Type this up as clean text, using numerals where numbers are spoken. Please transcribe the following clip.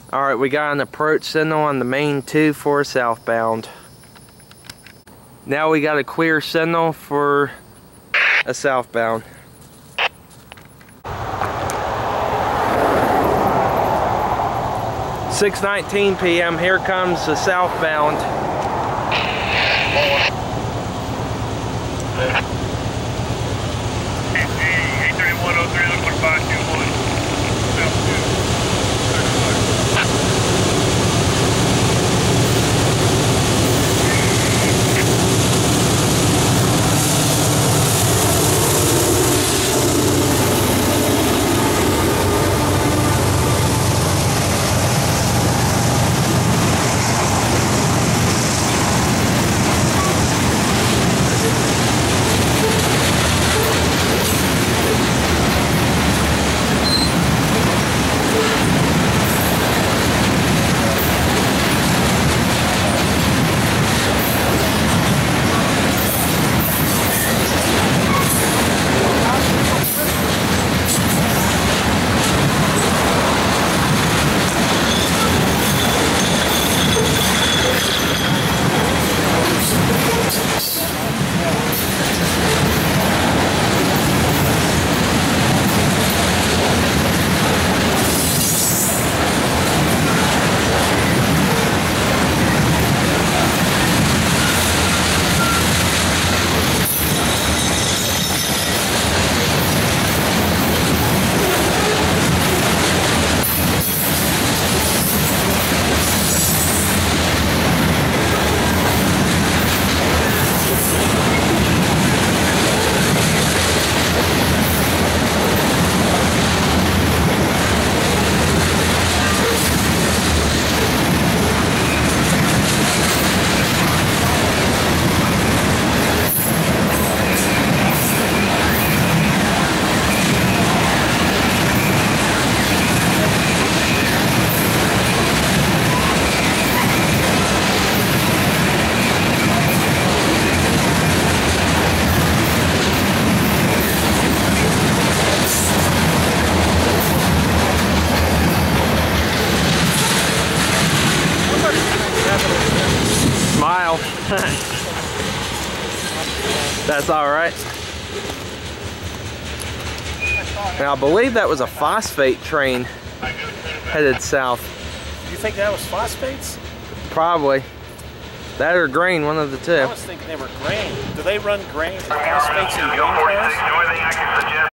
Alright, we got an approach signal on the main 2 for southbound. Now we got a clear signal for a southbound. 6:19 p.m. Here comes the southbound. Csxt G831 looking for 521. Smile. That's alright. Now I believe that was a phosphate train headed south. You think that was phosphates? Probably. That or grain, one of the two. I was thinking they were grain. Do they run grain, phosphates in grain cars?